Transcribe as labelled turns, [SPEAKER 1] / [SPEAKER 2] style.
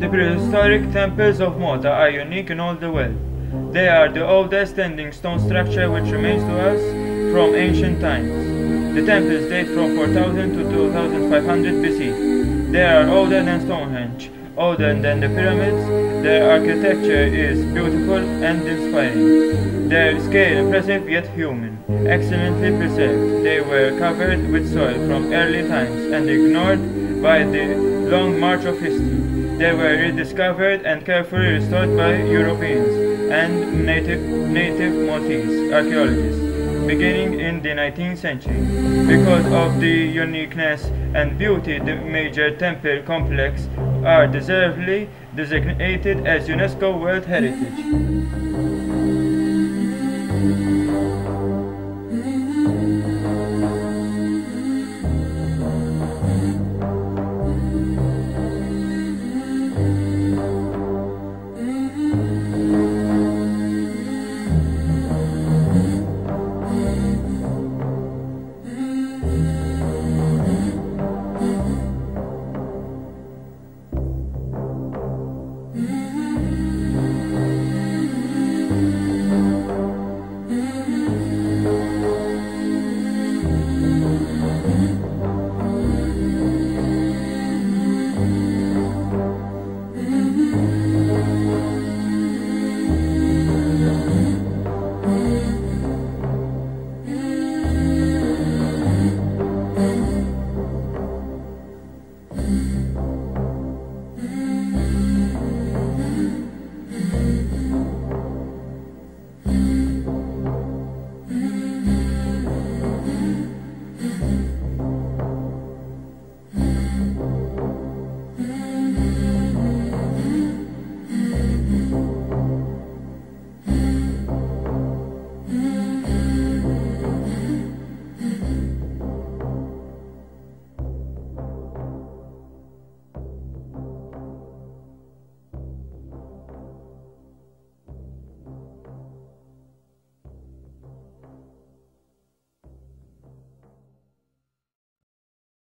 [SPEAKER 1] The prehistoric temples of Malta are unique in all the world. They are the oldest standing stone structure which remains to us from ancient times. The temples date from 4000 to 2500 BC. They are older than Stonehenge, older than the pyramids. Their architecture is beautiful and inspiring. Their scale impressive yet human, excellently preserved. They were covered with soil from early times and ignored by the long march of history. They were rediscovered and carefully restored by Europeans and native Maltese archaeologists beginning in the 19th century. Because of the uniqueness and beauty, the major temple complex are deservedly designated as UNESCO World Heritage.